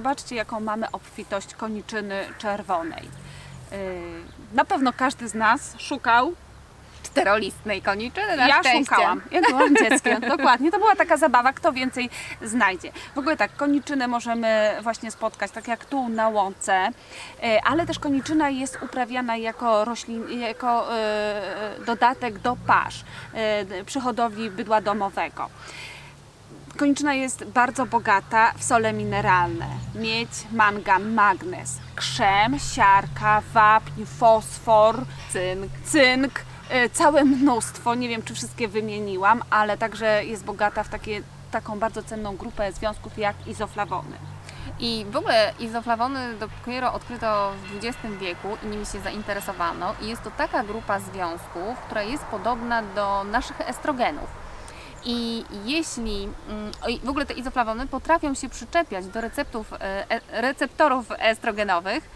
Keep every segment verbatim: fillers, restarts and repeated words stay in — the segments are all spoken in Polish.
zobaczcie, jaką mamy obfitość koniczyny czerwonej. Na pewno każdy z nas szukał czterolistnej koniczyny, na Ja szczęście. szukałam, jak byłam dzieckiem, dokładnie. To była taka zabawa, kto więcej znajdzie. W ogóle tak, koniczynę możemy właśnie spotkać, tak jak tu na łące, ale też koniczyna jest uprawiana jako, roślin, jako dodatek do pasz przy hodowli bydła domowego. Koniczyna jest bardzo bogata w sole mineralne. Miedź, mangan, magnez, krzem, siarka, wapń, fosfor, Cynk. cynk, całe mnóstwo, nie wiem czy wszystkie wymieniłam, ale także jest bogata w takie, taką bardzo cenną grupę związków jak izoflawony. I w ogóle izoflawony dopiero odkryto w dwudziestym wieku i nimi się zainteresowano i jest to taka grupa związków, która jest podobna do naszych estrogenów. I jeśli w ogóle te izoflawony potrafią się przyczepiać do receptów, receptorów estrogenowych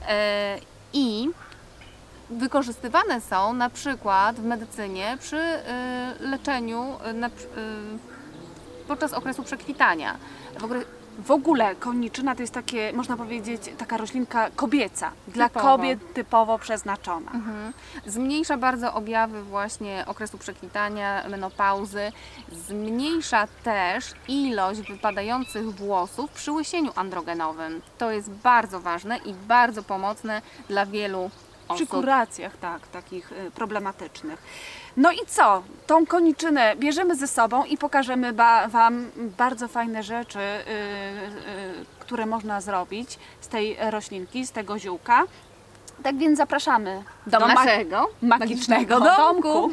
i wykorzystywane są na przykład w medycynie przy leczeniu na, podczas okresu przekwitania. W ogóle, W ogóle koniczyna to jest takie, można powiedzieć, taka roślinka kobieca, dla Typowo. kobiet typowo przeznaczona. Mhm. Zmniejsza bardzo objawy właśnie okresu przekwitania, menopauzy. Zmniejsza też ilość wypadających włosów przy łysieniu androgenowym. To jest bardzo ważne i bardzo pomocne dla wielu Przy osób. kuracjach, tak, takich y, problematycznych. No i co? Tą koniczynę bierzemy ze sobą i pokażemy ba Wam bardzo fajne rzeczy, y, y, które można zrobić z tej roślinki, z tego ziółka. Tak więc zapraszamy Do ma naszego magicznego domku.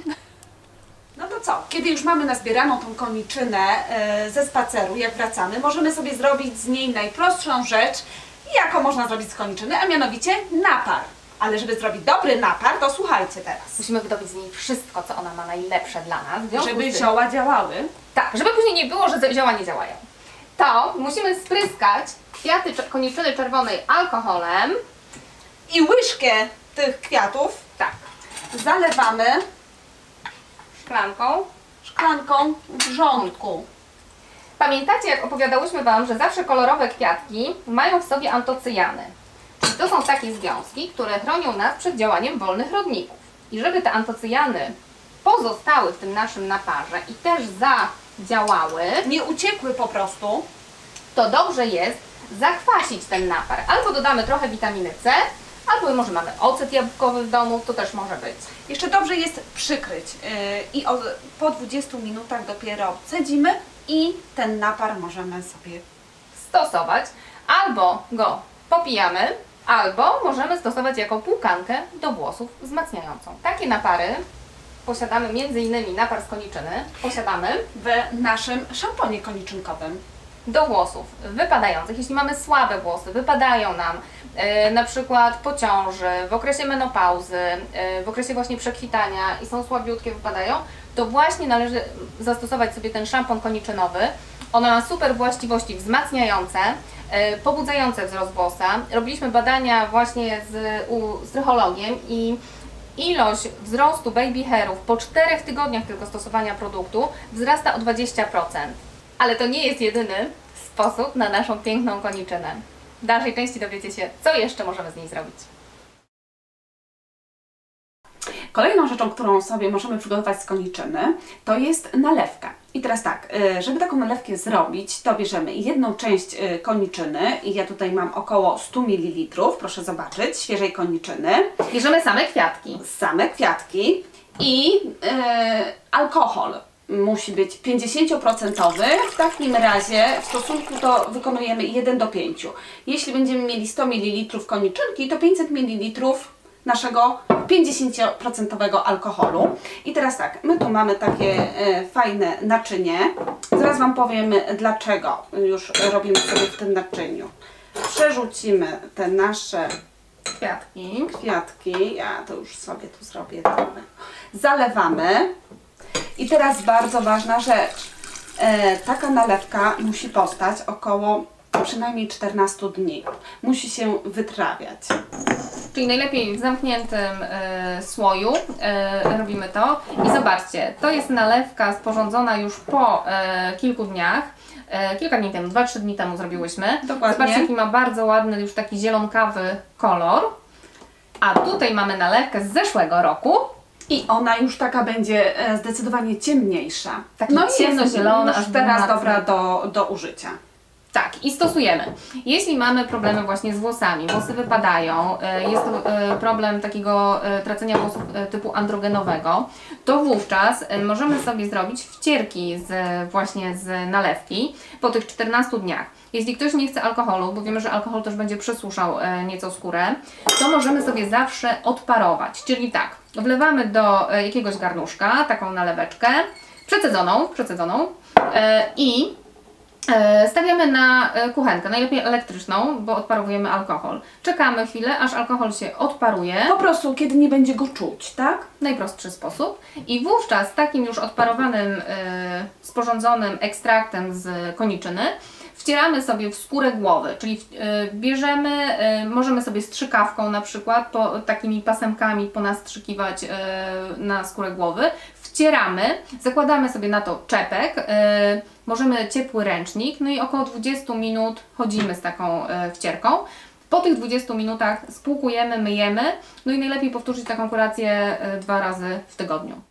No to co? Kiedy już mamy nazbieraną tą koniczynę y, ze spaceru, jak wracamy, możemy sobie zrobić z niej najprostszą rzecz, jaką można zrobić z koniczyny, a mianowicie napar. Ale żeby zrobić dobry napar, to słuchajcie teraz. Musimy wydobyć z niej wszystko, co ona ma najlepsze dla nas. W związku Żeby z tym- zioła działały. Tak, żeby później nie było, że zioła nie działają. To musimy spryskać kwiaty cze- koniczyny czerwonej alkoholem. I łyżkę tych kwiatów Tak, zalewamy szklanką. szklanką wrzątku. Pamiętacie, jak opowiadałyśmy Wam, że zawsze kolorowe kwiatki mają w sobie antocyjany. Czyli to są takie związki, które chronią nas przed działaniem wolnych rodników. I żeby te antocyjany pozostały w tym naszym naparze i też zadziałały, Nie uciekły po prostu. to dobrze jest zakwasić ten napar. Albo dodamy trochę witaminy C, albo może mamy ocet jabłkowy w domu, to też może być. Jeszcze dobrze jest przykryć yy, i od, po dwudziestu minutach dopiero cedzimy i ten napar możemy sobie... Stosować, albo go popijamy, albo możemy stosować jako płukankę do włosów wzmacniającą. Takie napary posiadamy między innymi napar z koniczyny, posiadamy w naszym szamponie koniczynkowym. do włosów wypadających. Jeśli mamy słabe włosy, wypadają nam yy, na przykład po ciąży, w okresie menopauzy, yy, w okresie właśnie przekwitania i są słabiutkie, wypadają, to właśnie należy zastosować sobie ten szampon koniczynowy. Ona ma super właściwości wzmacniające, yy, pobudzające wzrost włosa. Robiliśmy badania właśnie z u, strychologiem i ilość wzrostu baby hairów po czterech tygodniach tylko stosowania produktu wzrasta o dwadzieścia procent. Ale to nie jest jedyny sposób na naszą piękną koniczynę. W dalszej części dowiecie się, co jeszcze możemy z niej zrobić. Kolejną rzeczą, którą sobie możemy przygotować z koniczyny, to jest nalewka. I teraz tak, żeby taką nalewkę zrobić, to bierzemy jedną część koniczyny i ja tutaj mam około stu mililitrów, proszę zobaczyć, świeżej koniczyny. Bierzemy same kwiatki. Same kwiatki i yy, alkohol musi być pięćdziesiąt procent. W takim razie w stosunku to wykonujemy jeden do pięciu. Jeśli będziemy mieli sto mililitrów koniczynki, to pięćset mililitrów naszego pięćdziesiąt procent alkoholu. I teraz tak, my tu mamy takie e, fajne naczynie. Zaraz Wam powiem, dlaczego już robimy sobie w tym naczyniu. Przerzucimy te nasze Kwiatki. kwiatki. Ja to już sobie tu zrobię. Zalewamy. I teraz bardzo ważna rzecz. E, taka nalewka musi postać około przynajmniej czternastu dni. Musi się wytrawiać. Czyli najlepiej w zamkniętym y, słoju y, robimy to. I zobaczcie, to jest nalewka sporządzona już po y, kilku dniach. e, kilka dni temu, dwa trzy dni temu zrobiłyśmy. Dokładnie. Zobaczcie, jaki ma bardzo ładny, już taki zielonkawy kolor. A tutaj mamy nalewkę z zeszłego roku. I ona już taka będzie e, zdecydowanie ciemniejsza. Taki no i ciemnozielony, jest aż już teraz brunatny. dobra do, do użycia. Tak, i stosujemy. Jeśli mamy problemy właśnie z włosami, włosy wypadają, e, jest to e, problem takiego e, tracenia włosów e, typu androgenowego, to wówczas e, możemy sobie zrobić wcierki z, właśnie z nalewki po tych czternastu dniach. Jeśli ktoś nie chce alkoholu, bo wiemy, że alkohol też będzie przesuszał e, nieco skórę, to możemy sobie zawsze odparować. Czyli tak, wlewamy do e, jakiegoś garnuszka taką naleweczkę, przecedzoną, przecedzoną e, i stawiamy na kuchenkę, najlepiej elektryczną, bo odparowujemy alkohol. Czekamy chwilę, aż alkohol się odparuje. Po prostu, kiedy nie będzie go czuć, tak? Najprostszy sposób. I wówczas takim już odparowanym, yy, sporządzonym ekstraktem z koniczyny wcieramy sobie w skórę głowy, czyli yy, bierzemy, yy, możemy sobie strzykawką na przykład, po, takimi pasemkami ponastrzykiwać yy, na skórę głowy. Wcieramy, zakładamy sobie na to czepek, yy, możemy ciepły ręcznik, no i około dwadzieścia minut chodzimy z taką yy, wcierką. Po tych dwudziestu minutach spłukujemy, myjemy, no i najlepiej powtórzyć taką kurację yy, dwa razy w tygodniu.